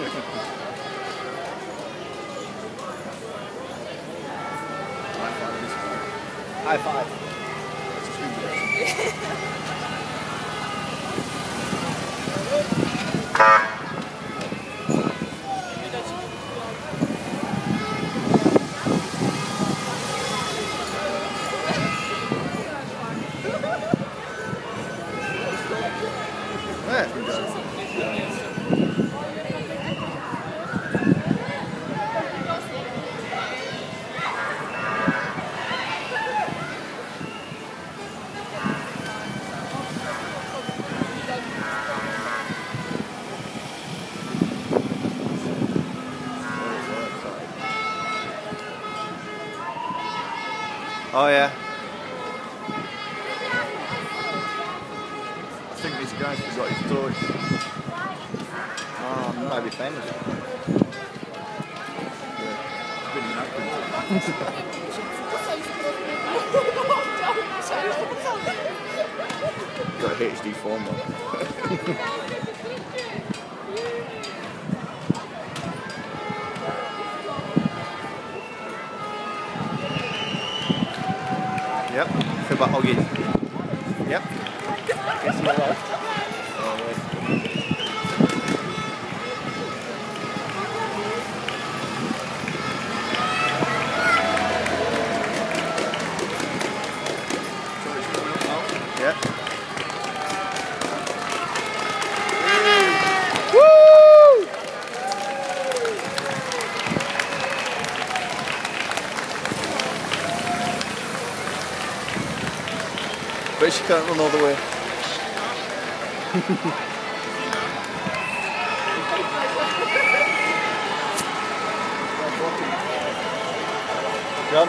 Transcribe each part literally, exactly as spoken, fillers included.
High five. Oh yeah. I think this guy's forgot his torch. Oh, might be famous. Yeah. Been in Accrington. Got a H D phone though. Yep, feel about Oggy. Yep. Guess you're right. Oh, wait. Yep. Woo! But she can't run all the way. Jump.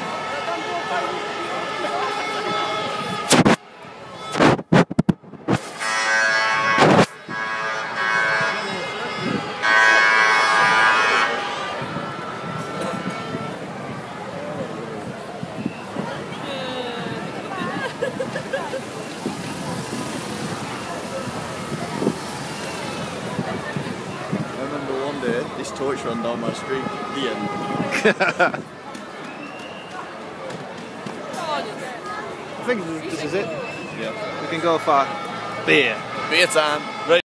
I remember one day this torch ran down my street. The end. I think this is it. Yeah. We can go for beer. Beer time. Right.